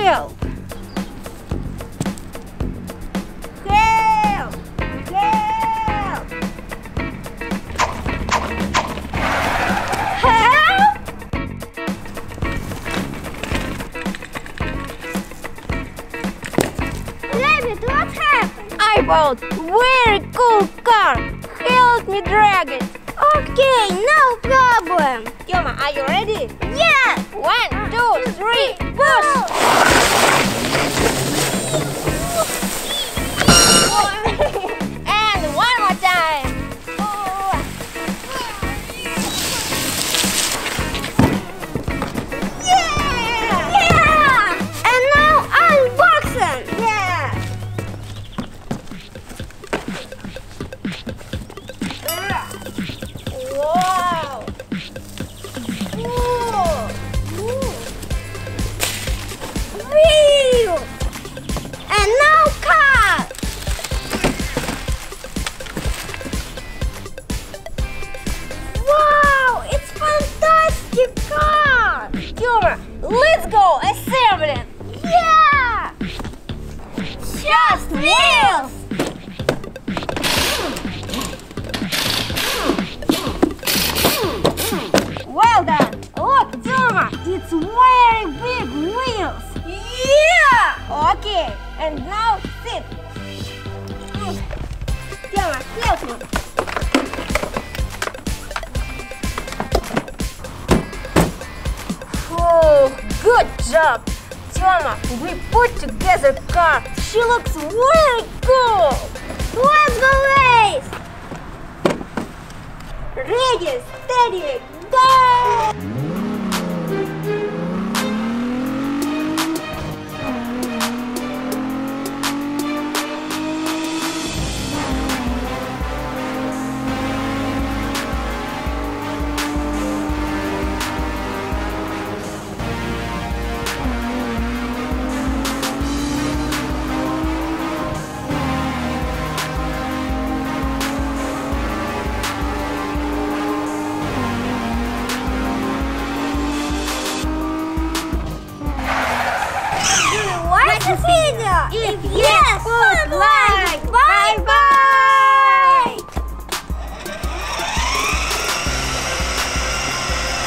help! Help! Help! Help! Rabbit, what happened? I bought very cool car. Help me drag it. Okay, no problem. Tёма, are you ready? Yeah! 1, 2, 3, push! And one more time. Yeah! Yeah! And now unboxing. Yeah! Wow! Wheel! And now car! Wow! It's fantastic car! Tёма, let's go assembling! Yeah! Just wheels! Well done! Look, Tёma, it's very big wheels! Yeah! Okay, and now sit. Tёma, help me. Oh, good job! Tёma, we put together car. She looks very cool! Let's go race! Ready, steady, go! If yes,